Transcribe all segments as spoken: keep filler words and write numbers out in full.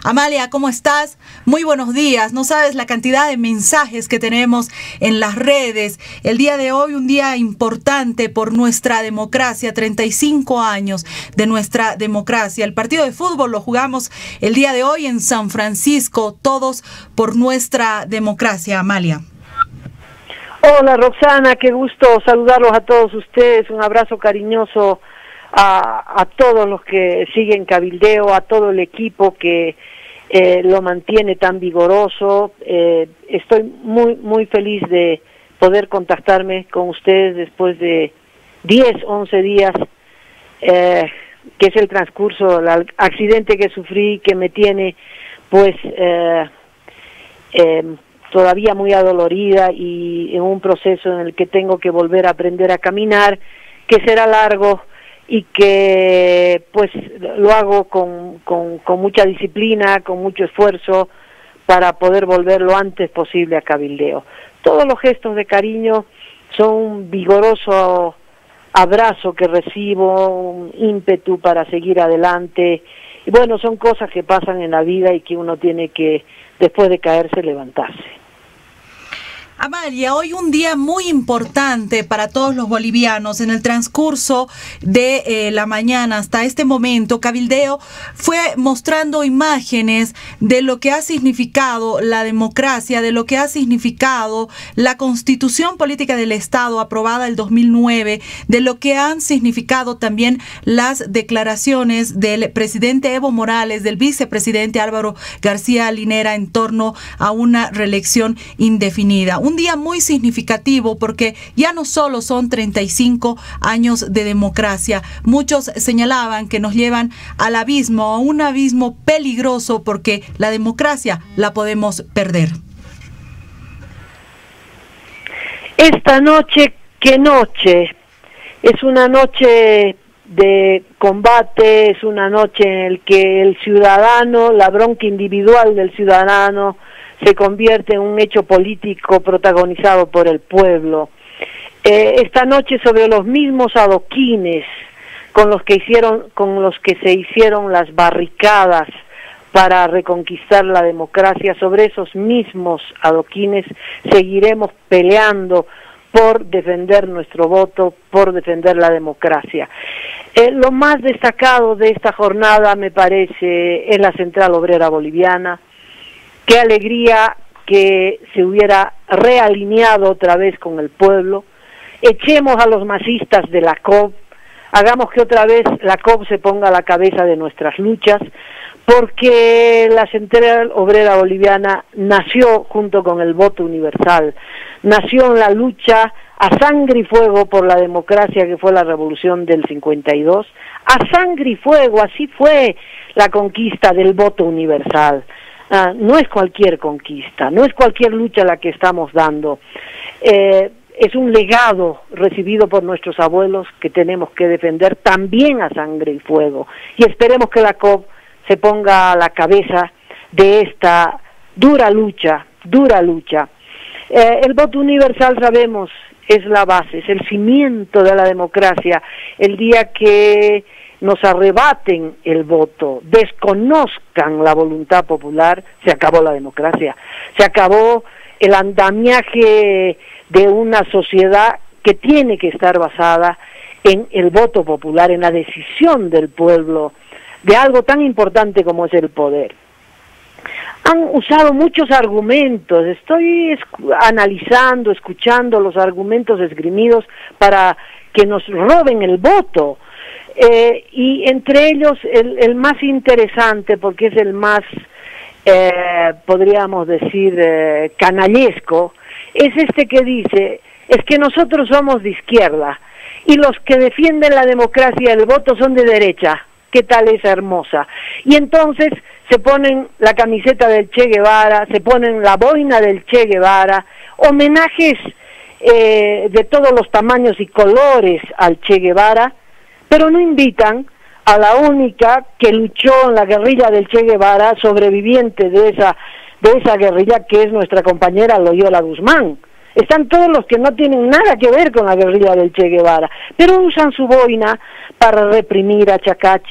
Amalia, ¿cómo estás? Muy buenos días. No sabes la cantidad de mensajes que tenemos en las redes. El día de hoy, un día importante por nuestra democracia, treinta y cinco años de nuestra democracia. El partido de fútbol lo jugamos el día de hoy en San Francisco, todos por nuestra democracia, Amalia. Hola Roxana, qué gusto saludarlos a todos ustedes, un abrazo cariñoso a, a todos los que siguen Cabildeo, a todo el equipo que eh, lo mantiene tan vigoroso. Eh, estoy muy muy feliz de poder contactarme con ustedes después de diez, once días, eh, que es el transcurso, el accidente que sufrí, que me tiene pues eh, eh, todavía muy adolorida y en un proceso en el que tengo que volver a aprender a caminar, que será largo y que pues lo hago con, con, con mucha disciplina, con mucho esfuerzo para poder volver lo antes posible a Cabildeo. Todos los gestos de cariño son un vigoroso abrazo que recibo, un ímpetu para seguir adelante, y bueno, son cosas que pasan en la vida y que uno tiene que, después de caerse, levantarse. Amalia, hoy un día muy importante para todos los bolivianos. En el transcurso de eh, la mañana hasta este momento, Cabildeo fue mostrando imágenes de lo que ha significado la democracia, de lo que ha significado la Constitución Política del Estado aprobada el dos mil nueve, de lo que han significado también las declaraciones del presidente Evo Morales, del vicepresidente Álvaro García Linera en torno a una reelección indefinida. Un día muy significativo porque ya no solo son treinta y cinco años de democracia, muchos señalaban que nos llevan al abismo, a un abismo peligroso porque la democracia la podemos perder. Esta noche, ¿qué noche? Es una noche de combate, es una noche en la que el ciudadano, la bronca individual del ciudadano, se convierte en un hecho político protagonizado por el pueblo. Eh, esta noche sobre los mismos adoquines con los que hicieron, con los que se hicieron las barricadas para reconquistar la democracia, sobre esos mismos adoquines seguiremos peleando por defender nuestro voto, por defender la democracia. Eh, lo más destacado de esta jornada, me parece, es la Central Obrera Boliviana. Qué alegría que se hubiera realineado otra vez con el pueblo. Echemos a los masistas de la C O B, hagamos que otra vez la C O B se ponga a la cabeza de nuestras luchas, porque la Central Obrera Boliviana nació junto con el voto universal, nació en la lucha a sangre y fuego por la democracia que fue la revolución del cincuenta y dos, a sangre y fuego, así fue la conquista del voto universal. Ah, no es cualquier conquista, no es cualquier lucha la que estamos dando, eh, es un legado recibido por nuestros abuelos que tenemos que defender también a sangre y fuego, y esperemos que la C O B se ponga a la cabeza de esta dura lucha, dura lucha. Eh, el voto universal, sabemos, es la base, es el cimiento de la democracia. El día que nos arrebaten el voto, desconozcan la voluntad popular, se acabó la democracia, se acabó el andamiaje de una sociedad que tiene que estar basada en el voto popular, en la decisión del pueblo, de algo tan importante como es el poder. Han usado muchos argumentos, estoy escu- analizando, escuchando los argumentos esgrimidos para que nos roben el voto. Eh, y entre ellos el, el más interesante, porque es el más, eh, podríamos decir, eh, canallesco, es este que dice, es que nosotros somos de izquierda y los que defienden la democracia y el voto son de derecha. ¿Qué tal esa hermosa? Y entonces se ponen la camiseta del Che Guevara, se ponen la boina del Che Guevara, homenajes eh, de todos los tamaños y colores al Che Guevara, pero no invitan a la única que luchó en la guerrilla del Che Guevara, sobreviviente de esa, de esa guerrilla, que es nuestra compañera Loyola Guzmán. Están todos los que no tienen nada que ver con la guerrilla del Che Guevara, pero usan su boina para reprimir a Chacachi,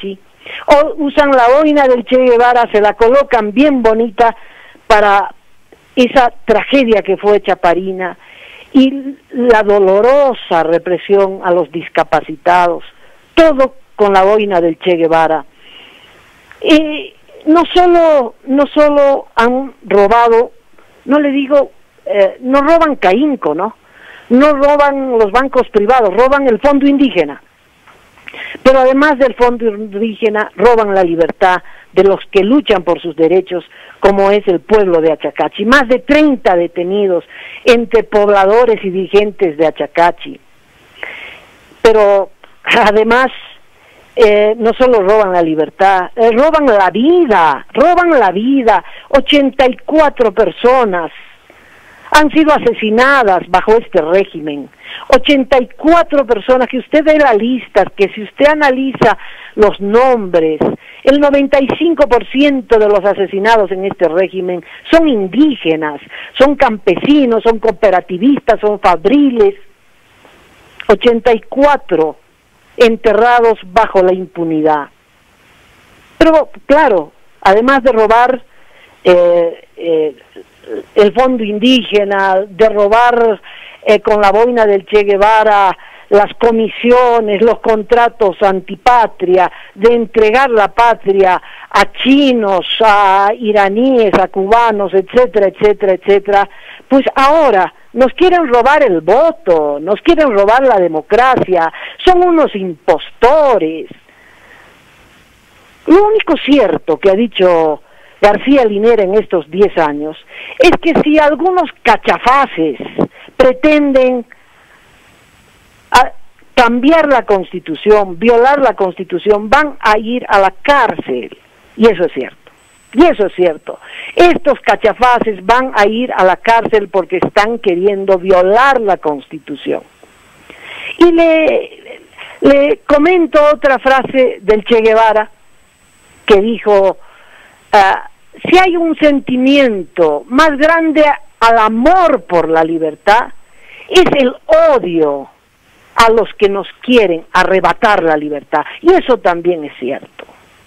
O usan la boina del Che Guevara, se la colocan bien bonita para esa tragedia que fue Chaparina y la dolorosa represión a los discapacitados, todo con la boina del Che Guevara. Y no solo, no solo han robado, no le digo, eh, no roban Caínco, ¿no? No roban los bancos privados, roban el fondo indígena. Pero además del fondo indígena, roban la libertad de los que luchan por sus derechos, como es el pueblo de Achacachi. Más de treinta detenidos entre pobladores y dirigentes de Achacachi. Pero además, eh, no solo roban la libertad, eh, roban la vida, roban la vida. ochenta y cuatro personas han sido asesinadas bajo este régimen. ochenta y cuatro personas, que usted ve la lista, que si usted analiza los nombres, el noventa y cinco por ciento de los asesinados en este régimen son indígenas, son campesinos, son cooperativistas, son fabriles. ochenta y cuatro enterrados bajo la impunidad. Pero claro, además de robar eh, eh, el fondo indígena, de robar eh, con la boina del Che Guevara las comisiones, los contratos antipatria, de entregar la patria a chinos, a iraníes, a cubanos, etcétera, etcétera, etcétera, pues ahora nos quieren robar el voto, nos quieren robar la democracia, son unos impostores. Lo único cierto que ha dicho García Linera en estos diez años es que si algunos cachafaces pretenden a cambiar la Constitución, violar la Constitución, van a ir a la cárcel. Y eso es cierto. Y eso es cierto. Estos cachafaces van a ir a la cárcel porque están queriendo violar la Constitución. Y le, le comento otra frase del Che Guevara que dijo: uh, si hay un sentimiento más grande al amor por la libertad, es el odio a los que nos quieren arrebatar la libertad. Y eso también es cierto.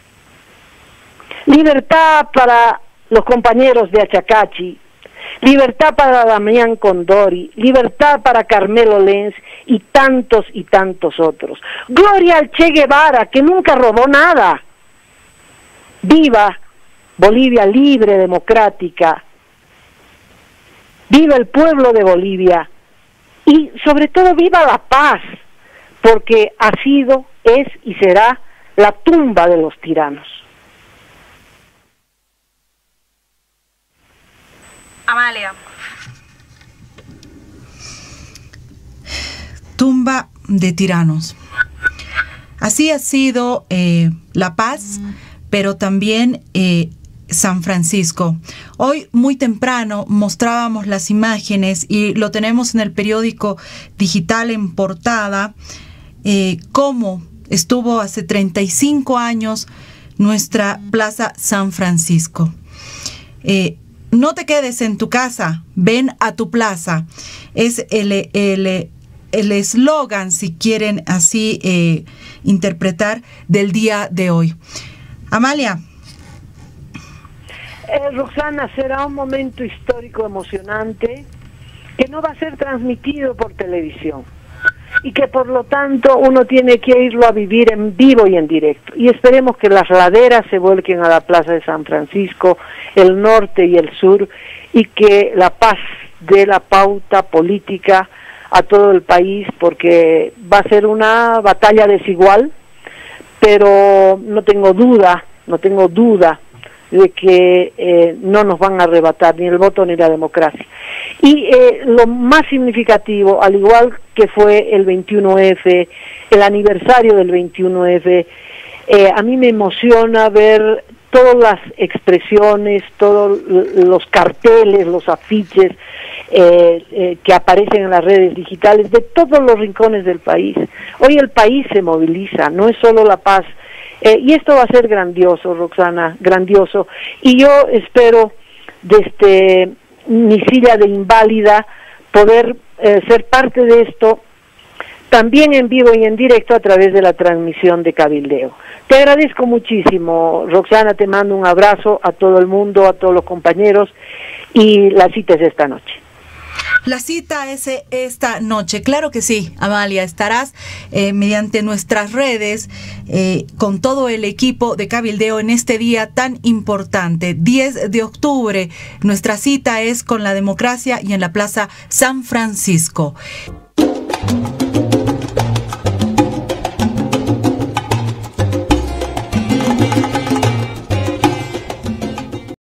Libertad para los compañeros de Achacachi, libertad para Damián Condori, libertad para Carmelo Lenz y tantos y tantos otros. Gloria al Che Guevara, que nunca robó nada. Viva Bolivia libre, democrática. Viva el pueblo de Bolivia. Y sobre todo viva la paz, porque ha sido, es y será la tumba de los tiranos. Amalia. Tumba de tiranos. Así ha sido eh, La Paz, pero también eh, San Francisco. Hoy muy temprano mostrábamos las imágenes y lo tenemos en el periódico digital en portada, eh, cómo estuvo hace treinta y cinco años nuestra Plaza San Francisco. Eh, no te quedes en tu casa, ven a tu plaza. Es el el el eslogan, si quieren así eh, interpretar, del día de hoy. Amalia. Eh, Roxana, será un momento histórico emocionante que no va a ser transmitido por televisión y que por lo tanto uno tiene que irlo a vivir en vivo y en directo. Y esperemos que las laderas se vuelquen a la Plaza de San Francisco, el norte y el sur, y que la paz dé la pauta política a todo el país, porque va a ser una batalla desigual, pero no tengo duda, no tengo duda de que eh, no nos van a arrebatar ni el voto ni la democracia. Y eh, lo más significativo, al igual que fue el veintiuno efe, el aniversario del veintiuno efe, eh, a mí me emociona ver todas las expresiones, todos los carteles, los afiches eh, eh, que aparecen en las redes digitales de todos los rincones del país. Hoy el país se moviliza, no es solo La Paz. Eh, y esto va a ser grandioso, Roxana, grandioso. Y yo espero, desde mi silla de inválida, poder eh, ser parte de esto, también en vivo y en directo a través de la transmisión de Cabildeo. Te agradezco muchísimo, Roxana, te mando un abrazo a todo el mundo, a todos los compañeros, y la cita es esta noche. La cita es esta noche, claro que sí, Amalia, estarás eh, mediante nuestras redes eh, con todo el equipo de Cabildeo en este día tan importante, diez de octubre. Nuestra cita es con la democracia y en la Plaza San Francisco.